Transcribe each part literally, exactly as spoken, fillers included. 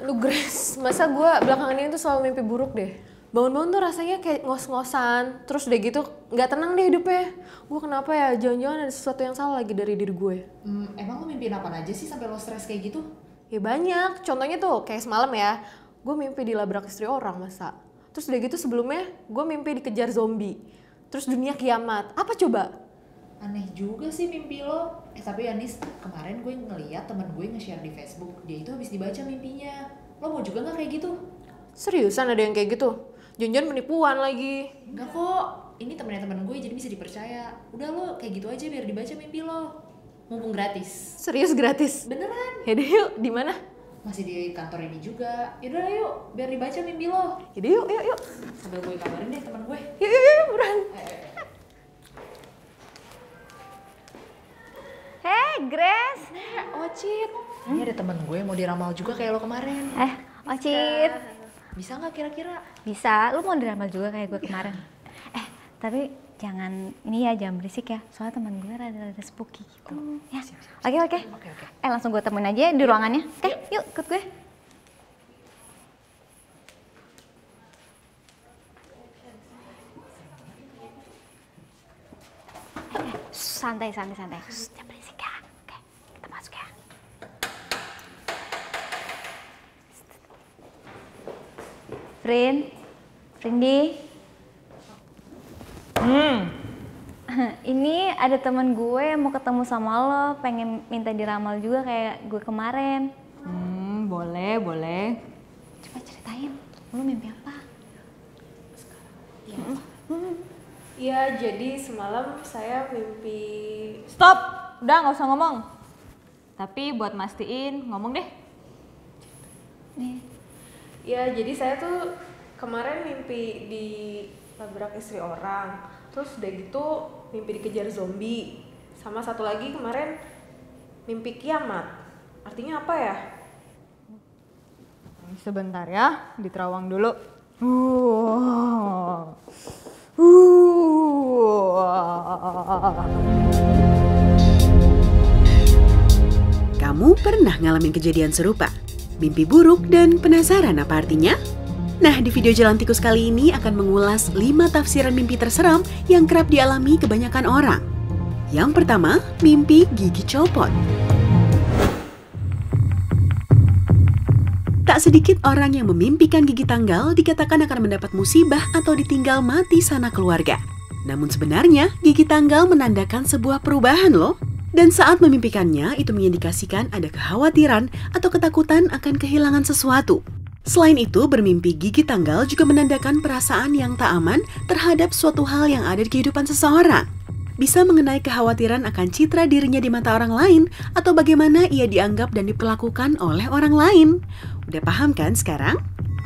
Lu Grace, masa gue belakangan ini tuh selalu mimpi buruk deh. Bangun-bangun tuh rasanya kayak ngos-ngosan, terus udah gitu nggak tenang deh hidupnya. Gue kenapa ya? Jangan-jangan ada sesuatu yang salah lagi dari diri gue. Hmm, emang lo mimpiin apa aja sih sampai lo stres kayak gitu? Ya banyak, contohnya tuh kayak semalam ya, gue mimpi dilabrak istri orang masa. Terus udah gitu sebelumnya gue mimpi dikejar zombie. Terus dunia kiamat, apa coba? Aneh juga sih mimpi lo. Eh tapi Anis, kemarin gue ngeliat teman gue nge-share di Facebook, dia itu habis dibaca mimpinya. Lo mau juga nggak kayak gitu? Seriusan ada yang kayak gitu? Jangan-jangan penipuan lagi. Enggak kok, ini temennya temen gue jadi bisa dipercaya. Udah lo kayak gitu aja biar dibaca mimpi lo. Mumpung gratis. Serius gratis? Beneran? Yaudah yuk, di mana? Masih di kantor ini juga. Yaudah yuk, biar dibaca mimpi lo. Yaudah yuk, yuk, yuk. Sambil gue kabarin deh teman gue. Yuk, yuk, yuk, buruan. Eh, eh, eh. Hey Grace. Ocit. Ini ada temen gue mau diramal juga kayak lo kemarin. Eh, Ocit. Bisa nggak kira-kira? Bisa, lu mau diramal juga kayak gue kemarin. Eh, tapi jangan ini ya, jangan berisik ya. Soalnya teman gue rada-rada spooky gitu. Ya. Oke, oke. Oke, oke. Eh, langsung gue temuin aja di ruangannya. Oke, yuk ikut gue. Eh, santai, santai, santai. Shh, jangan berisik ya. Oke, kita masuk ya. Friend, Frindi. Hmm, Ini ada teman gue yang mau ketemu sama lo, pengen minta diramal juga kayak gue kemarin. hmm, boleh, boleh. Coba ceritain, lo mimpi apa? Iya, jadi semalam saya mimpi... Stop, udah nggak usah ngomong. Tapi buat mastiin, ngomong deh. Nih, Ya, jadi saya tuh kemarin mimpi di labrak istri orang. Terus udah gitu mimpi dikejar zombie. Sama satu lagi kemarin mimpi kiamat. Artinya apa ya? Sebentar ya, diterawang dulu. Uh. Uh. Kamu pernah ngalamin kejadian serupa? Mimpi buruk dan penasaran apa artinya? Nah, di video Jalan Tikus kali ini akan mengulas lima tafsiran mimpi terseram yang kerap dialami kebanyakan orang. Yang pertama, mimpi gigi copot. Tak sedikit orang yang memimpikan gigi tanggal dikatakan akan mendapat musibah atau ditinggal mati sanak keluarga. Namun sebenarnya, gigi tanggal menandakan sebuah perubahan loh. Dan saat memimpikannya, itu mengindikasikan ada kekhawatiran atau ketakutan akan kehilangan sesuatu. Selain itu, bermimpi gigi tanggal juga menandakan perasaan yang tak aman terhadap suatu hal yang ada di kehidupan seseorang. Bisa mengenai kekhawatiran akan citra dirinya di mata orang lain atau bagaimana ia dianggap dan diperlakukan oleh orang lain. Udah paham kan sekarang?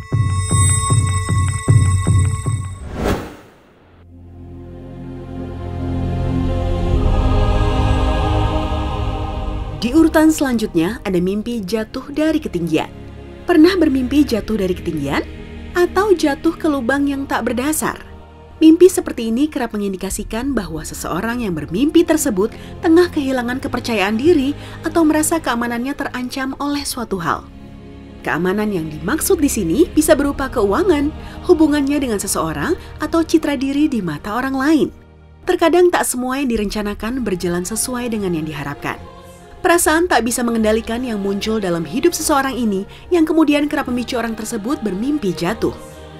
Di urutan selanjutnya ada mimpi jatuh dari ketinggian. Pernah bermimpi jatuh dari ketinggian? Atau jatuh ke lubang yang tak berdasar? Mimpi seperti ini kerap mengindikasikan bahwa seseorang yang bermimpi tersebut tengah kehilangan kepercayaan diri atau merasa keamanannya terancam oleh suatu hal. Keamanan yang dimaksud di sini bisa berupa keuangan, hubungannya dengan seseorang, atau citra diri di mata orang lain. Terkadang tak semua yang direncanakan berjalan sesuai dengan yang diharapkan. Perasaan tak bisa mengendalikan yang muncul dalam hidup seseorang ini yang kemudian kerap memicu orang tersebut bermimpi jatuh.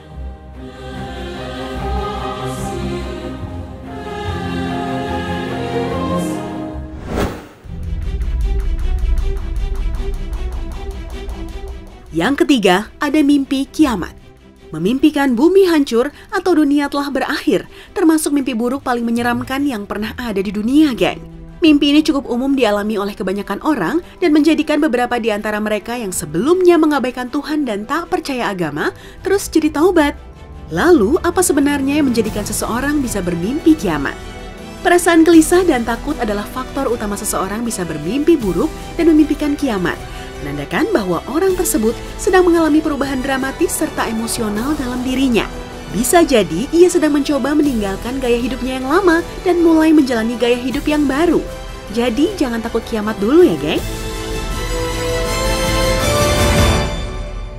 Yang ketiga, ada mimpi kiamat. Memimpikan bumi hancur atau dunia telah berakhir, termasuk mimpi buruk paling menyeramkan yang pernah ada di dunia, geng. Mimpi ini cukup umum dialami oleh kebanyakan orang dan menjadikan beberapa di antara mereka yang sebelumnya mengabaikan Tuhan dan tak percaya agama, terus jadi taubat. Lalu, apa sebenarnya yang menjadikan seseorang bisa bermimpi kiamat? Perasaan gelisah dan takut adalah faktor utama seseorang bisa bermimpi buruk dan memimpikan kiamat, menandakan bahwa orang tersebut sedang mengalami perubahan dramatis serta emosional dalam dirinya. Bisa jadi ia sedang mencoba meninggalkan gaya hidupnya yang lama dan mulai menjalani gaya hidup yang baru. Jadi jangan takut kiamat dulu ya, geng.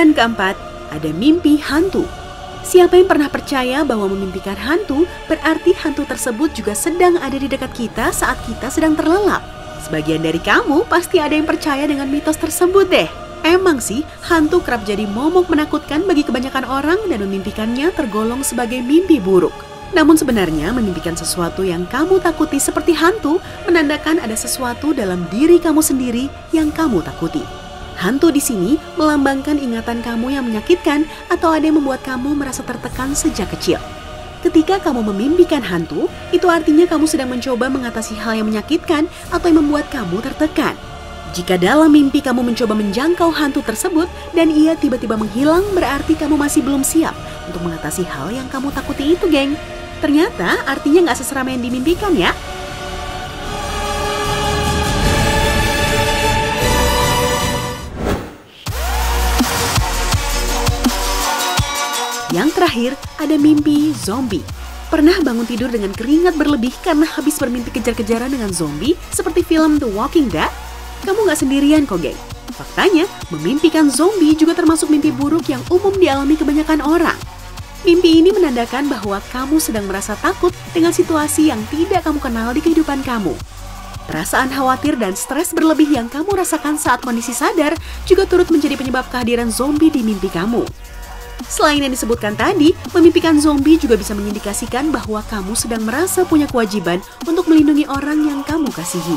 Yang keempat, ada mimpi hantu. Siapa yang pernah percaya bahwa memimpikan hantu berarti hantu tersebut juga sedang ada di dekat kita saat kita sedang terlelap? Sebagian dari kamu pasti ada yang percaya dengan mitos tersebut deh. Emang sih, hantu kerap jadi momok menakutkan bagi kebanyakan orang dan memimpikannya tergolong sebagai mimpi buruk. Namun sebenarnya memimpikan sesuatu yang kamu takuti seperti hantu menandakan ada sesuatu dalam diri kamu sendiri yang kamu takuti. Hantu di sini melambangkan ingatan kamu yang menyakitkan atau ada yang membuat kamu merasa tertekan sejak kecil. Ketika kamu memimpikan hantu, itu artinya kamu sedang mencoba mengatasi hal yang menyakitkan atau yang membuat kamu tertekan. Jika dalam mimpi kamu mencoba menjangkau hantu tersebut dan ia tiba-tiba menghilang, berarti kamu masih belum siap untuk mengatasi hal yang kamu takuti itu, geng. Ternyata artinya nggak seseram yang dimimpikan ya. Yang terakhir, ada mimpi zombie. Pernah bangun tidur dengan keringat berlebih karena habis bermimpi kejar-kejaran dengan zombie seperti film The Walking Dead? Kamu nggak sendirian kok, geng. Faktanya, memimpikan zombie juga termasuk mimpi buruk yang umum dialami kebanyakan orang. Mimpi ini menandakan bahwa kamu sedang merasa takut dengan situasi yang tidak kamu kenal di kehidupan kamu. Perasaan khawatir dan stres berlebih yang kamu rasakan saat kondisi sadar juga turut menjadi penyebab kehadiran zombie di mimpi kamu. Selain yang disebutkan tadi, memimpikan zombie juga bisa mengindikasikan bahwa kamu sedang merasa punya kewajiban untuk melindungi orang yang kamu kasihi.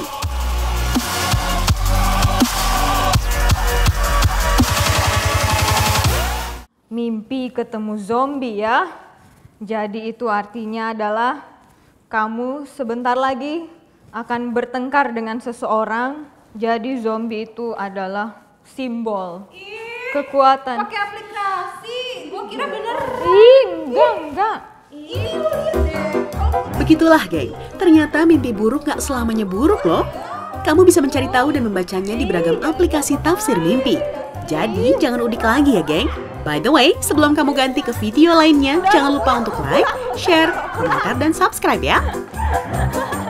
Mimpi ketemu zombie ya. Jadi itu artinya adalah kamu sebentar lagi akan bertengkar dengan seseorang. Jadi zombie itu adalah simbol Ih, kekuatan. Pakai aplikasi, gua kira bener. Ih, enggak, enggak. Ih, lu lihat deh. Begitulah, geng. Ternyata mimpi buruk gak selamanya buruk loh. Kamu bisa mencari tahu dan membacanya di beragam aplikasi tafsir mimpi. Jadi jangan udik lagi ya, geng. By the way, sebelum kamu ganti ke video lainnya, jangan lupa untuk like, share, komentar, dan subscribe ya.